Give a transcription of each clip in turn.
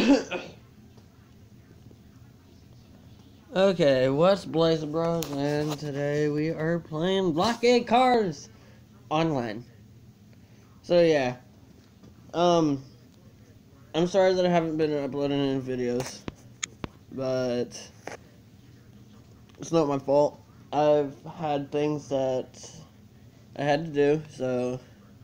Okay, what's Blaze Bros? And today we are playing Blockade Cars online. So yeah, I'm sorry that I haven't been uploading any videos, but it's not my fault. I've had things that I had to do, so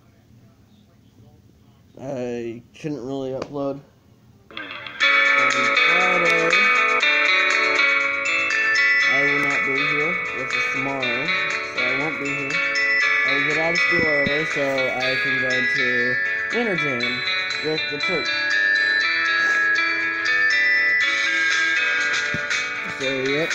I couldn't really upload on Friday. I will not be here, which is tomorrow, so I won't be here. I will get out of school early so I can go to Winter Jam with the church. So, yep.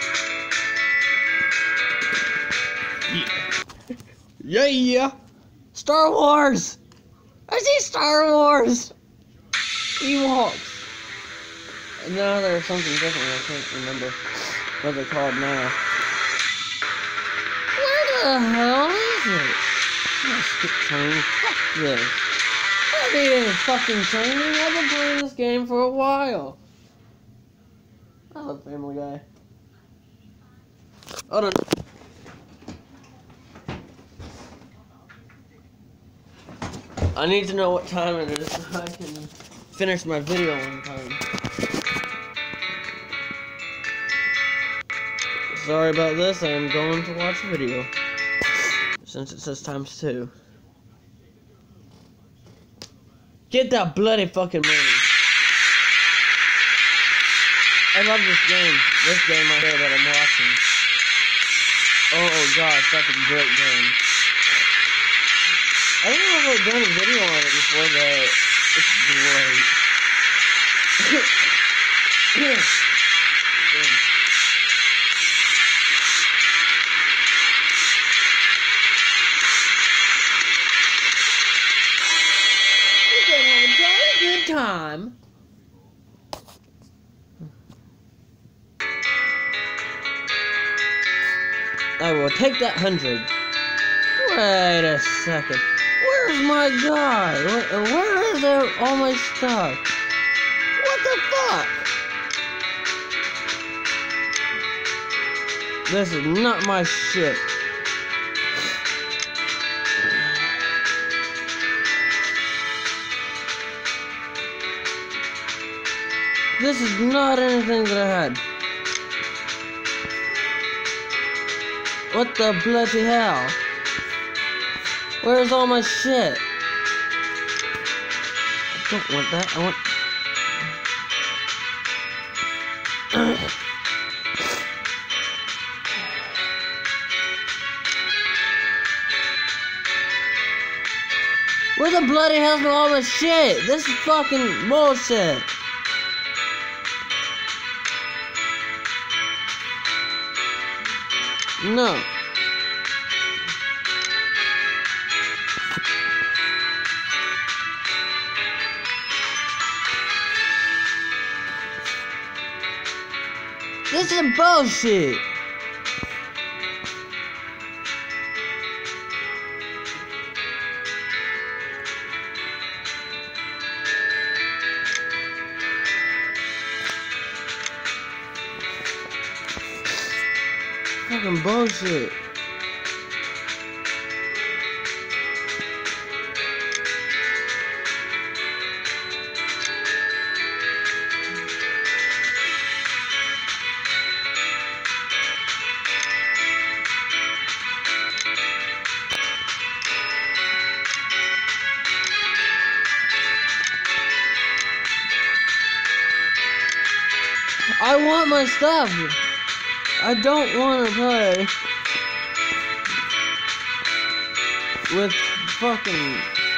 Yeah! Star Wars! I see Star Wars! Ewoks! And now there's something different, I can't remember what they're called now. Where the hell is it? I'm gonna skip training. Fuck this. I don't need any fucking training. I've been playing this game for a while. I love Family Guy. Hold on. I need to know what time it is so I can finish my video on time. Sorry about this, I am going to watch a video. Since it says ×2. Get that bloody fucking money. I love this game. This game right here that I'm watching. Oh gosh, that's a great game. I don't know if I've done a video on it before, but it's great. We're gonna have a jolly good time. I will take that 100. Wait a second. Where's my guy? Where is all my stuff? What the fuck? This is not my shit. This is not anything that I had. What the bloody hell? Where's all my shit? I don't want that. I want... Where the bloody hell's all my shit? This is fucking bullshit. No. This is bullshit. Fucking bullshit. I want my stuff. I don't want to play with fucking...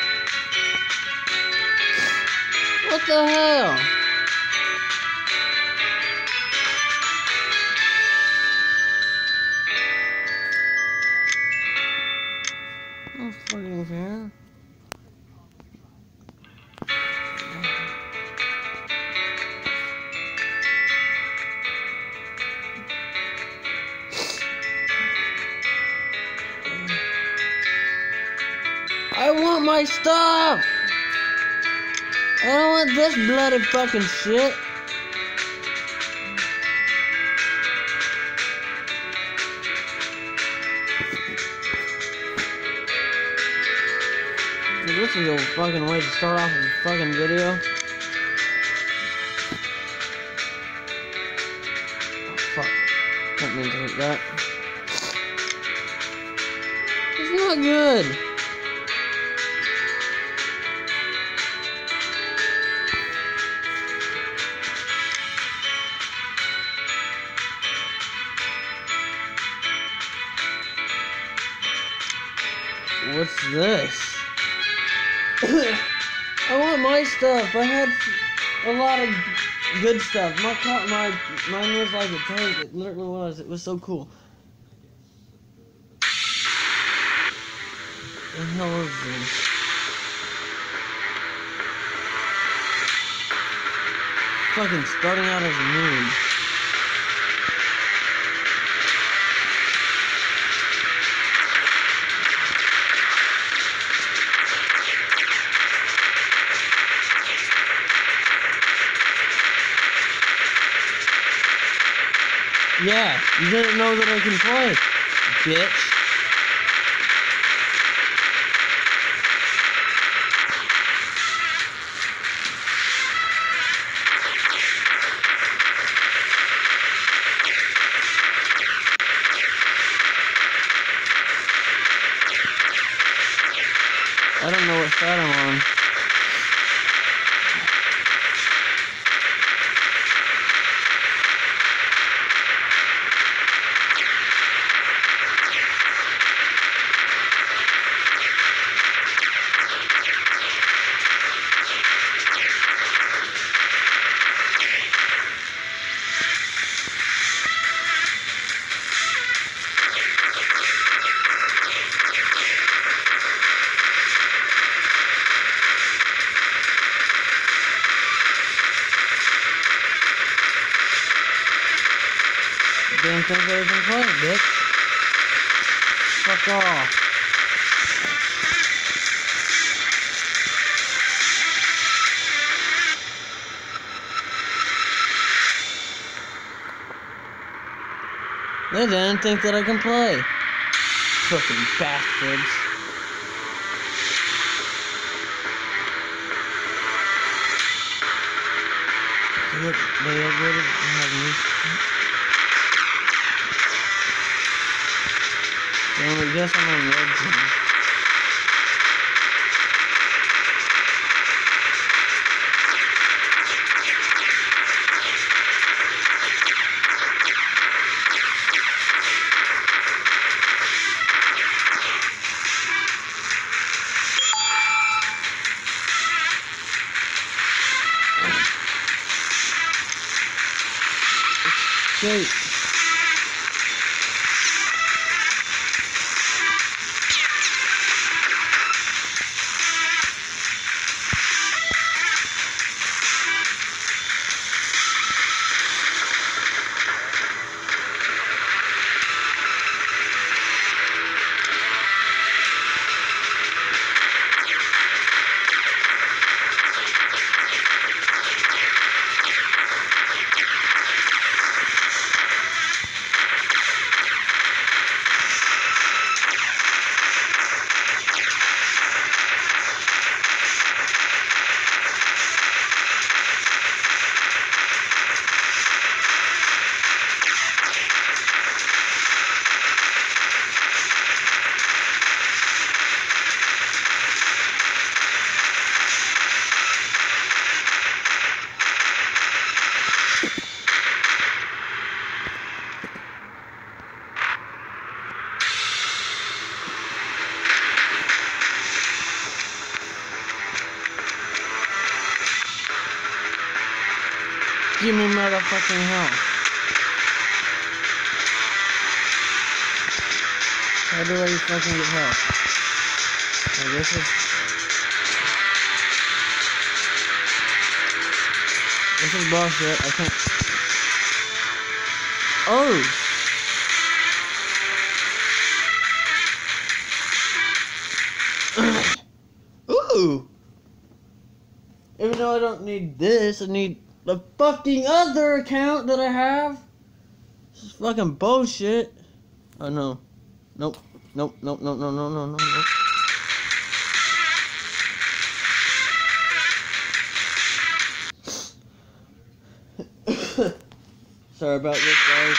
What the hell? I don't fucking care. I want my stuff! I don't want this bloody fucking shit. This is a fucking way to start off a fucking video. Oh, fuck. Didn't mean to hit that. It's not good. What's this? I want my stuff. I had a lot of good stuff. Mine was like a tank. It literally was. It was so cool. What the hell is this? Fucking starting out as a noob. Yeah, you didn't know that I can play, bitch. I don't know what side I'm on. Damn thing that I can play, bitch. Fuck off. They didn't think that I can play. Fucking bastards. Look, they upgraded and have new shit. So I guess I'm on red team. Escape. Give me motherfucking health. How do I fucking get health? Oh, this is bullshit. I can't. Oh! Ooh! It was know I don't need this. I need the fucking other account that I have. This is fucking bullshit. Oh no. Nope. Nope. Nope. Nope. No. No. No. No. No. Sorry about this, guys.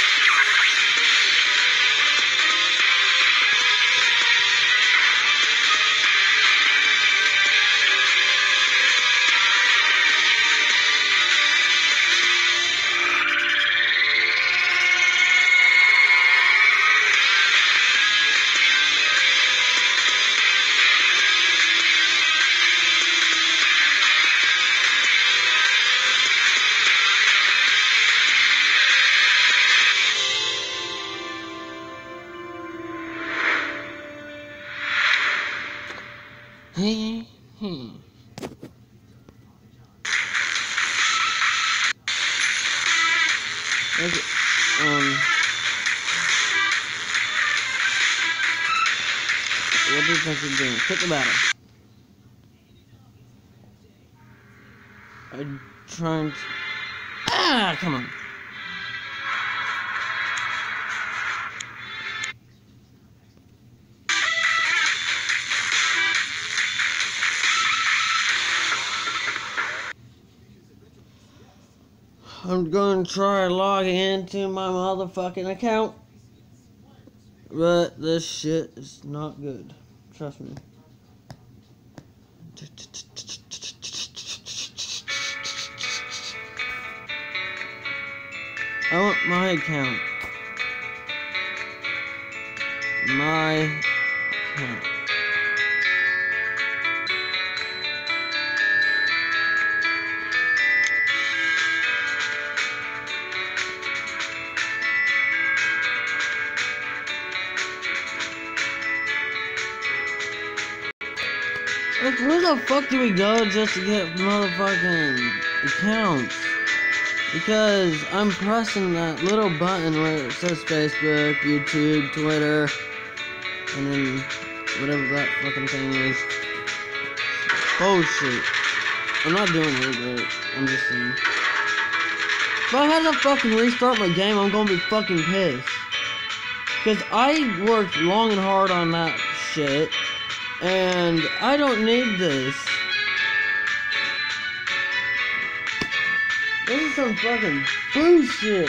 What do you think you're doing? Quit the battle. I'm trying to... Ah, come on. I'm going to try logging into my motherfucking account. But this shit is not good. Trust me. I want my account. My account. Like, where the fuck do we go just to get motherfucking accounts? Because I'm pressing that little button where it says Facebook, YouTube, Twitter, and then whatever that fucking thing is. Bullshit. I'm not doing it, but I'm just saying. If I had to fucking restart my game, I'm gonna be fucking pissed. Because I worked long and hard on that shit, and I don't need this. This is some fucking bullshit.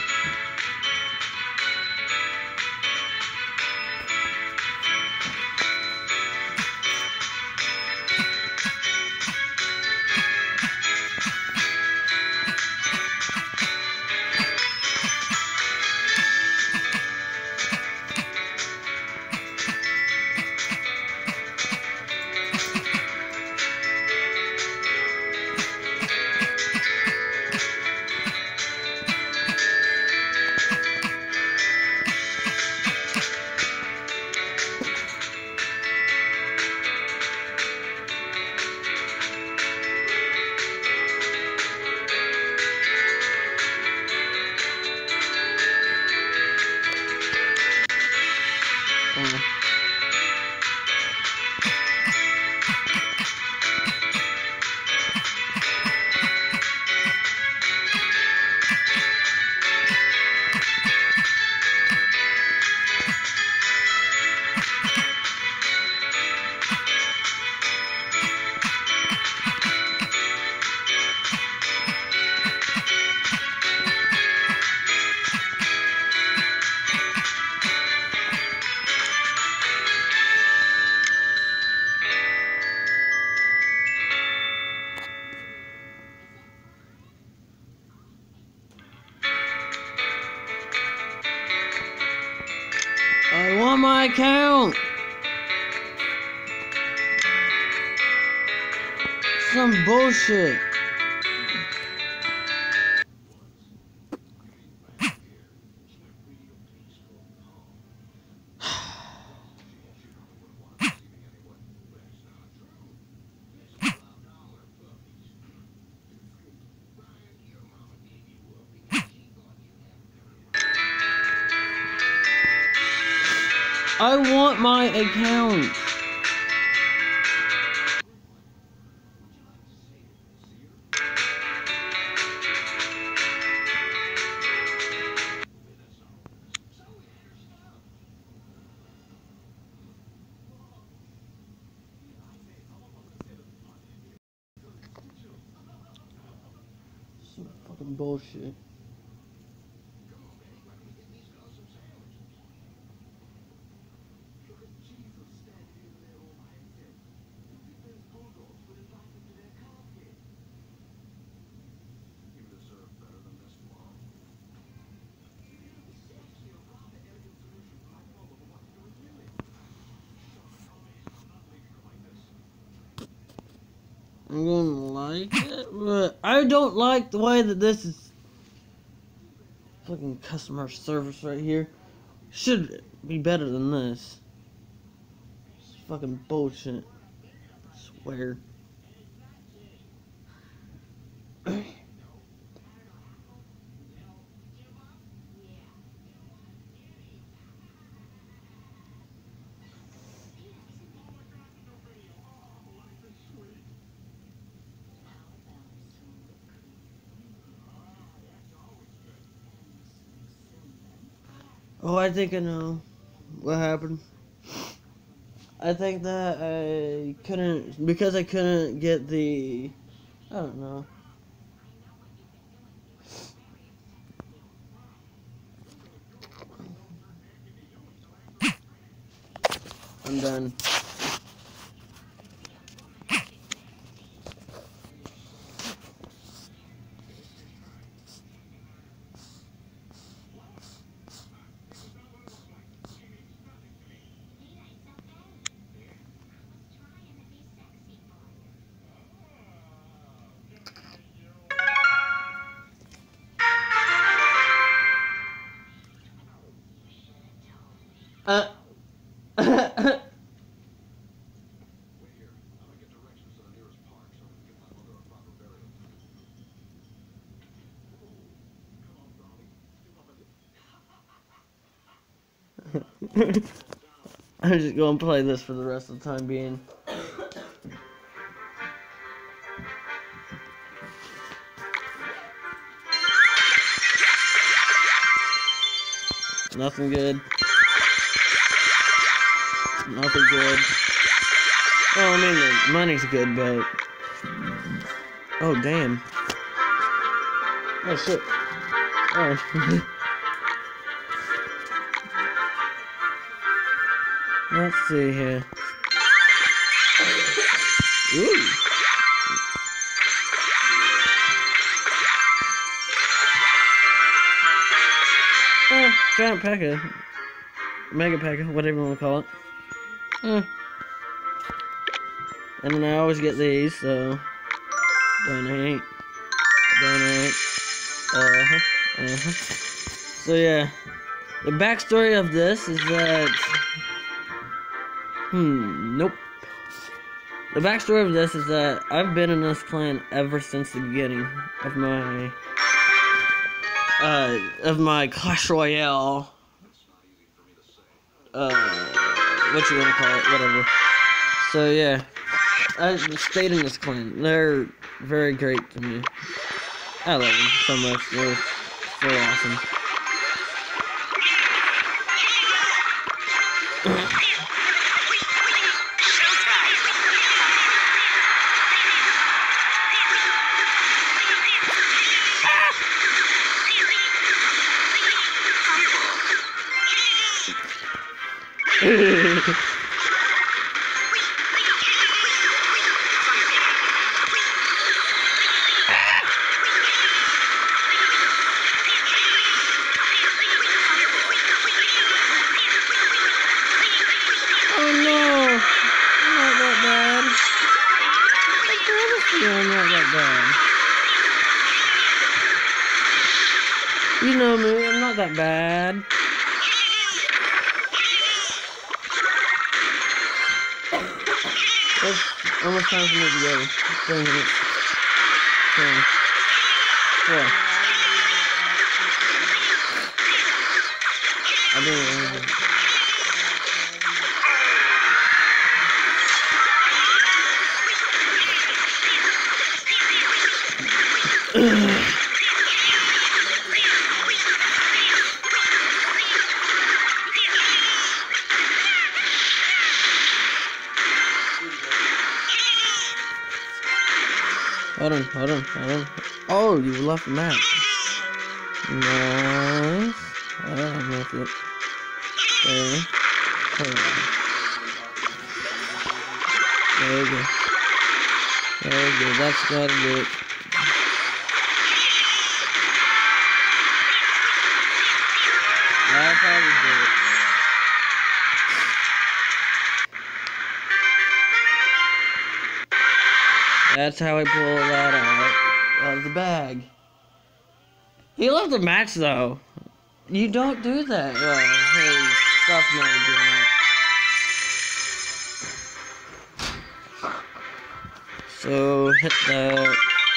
I want my account. Some bullshit. I want my account. Fucking bullshit. I'm gonna like it, but I don't like the way that this is. Fucking customer service right here. Should be better than this. It's fucking bullshit. I swear. Oh, I think I know what happened. I think that I couldn't, because I couldn't get the, I don't know. I'm done. I'm just gonna play this for the rest of the time being. Nothing good. Nothing good. Oh, I mean, the money's good, but... Oh, damn. Oh, shit. Oh. Let's see here. Ooh. Giant P.E.K.K.A. Mega P.E.K.K.A., whatever you want to call it. And then I always get these, so... Donate. Donate. So yeah. The backstory of this is that... Nope. The backstory of this is that I've been in this clan ever since the beginning of my Clash Royale, what you wanna call it, whatever. So yeah, I stayed in this clan. They're very great to me. I love them so much. They're so awesome. You know me, I'm not that bad. It's almost time for me to go. 3 minutes. 10. 4. I didn't know. Hold on. Oh, you left the match. Nice. Oh, I missed it. There. Hold on. There we go. There we go. That's gotta do it. That's how we do it. That's how I pull that out of the bag. He left the match though. You don't do that. Well, hey, stop not doing that. So hit that.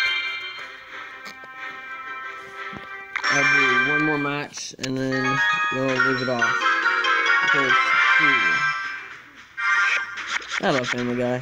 I'll do one more match and then we'll leave it off. Because I love Family Guy.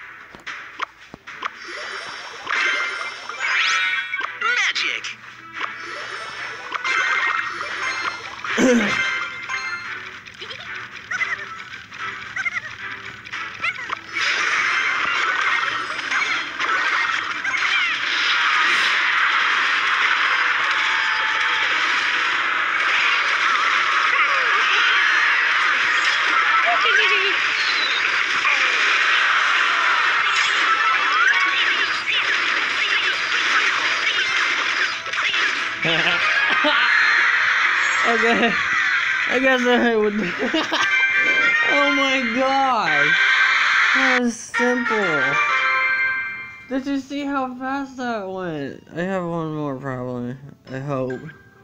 Okay, I guess I would. Oh my god, that was simple. Did you see how fast that went? I have one more probably. I hope.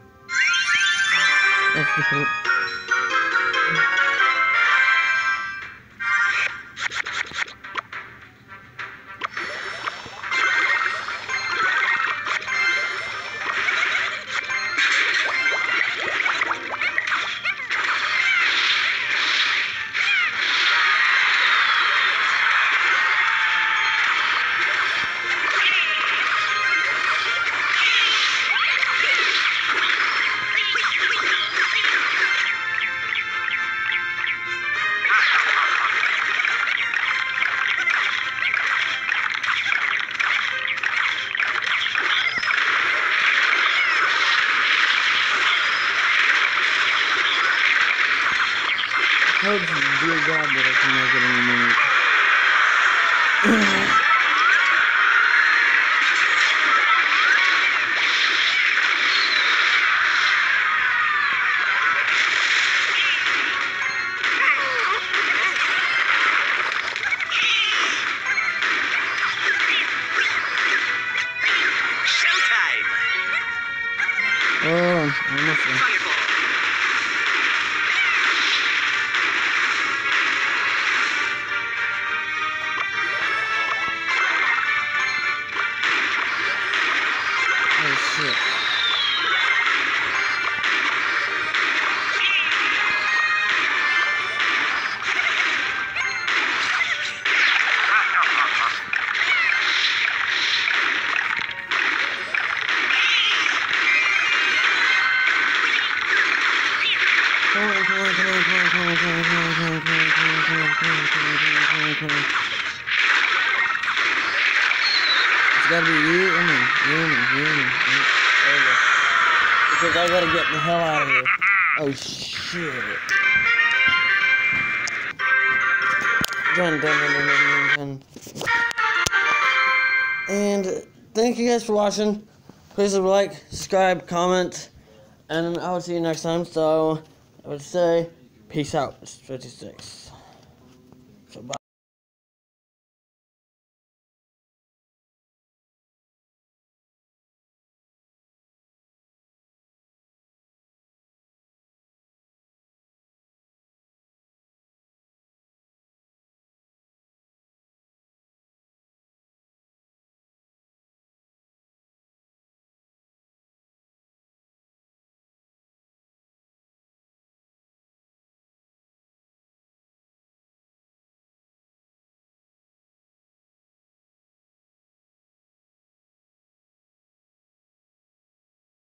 Hope to dear God that I can make it in a minute. Showtime! Oh, almost there. Shit. It's gotta be you and me. Because I gotta get the hell out of here. Oh shit. Done. And thank you guys for watching. Please leave a like, subscribe, comment, and I will see you next time. So I would say peace out. It's 56.